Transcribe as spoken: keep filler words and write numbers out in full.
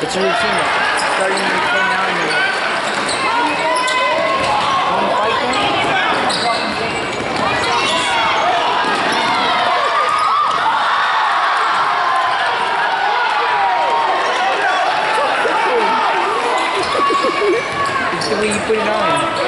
It's a routine. Starting in twenty-nine minutes. One fight game? It's the way you put it on.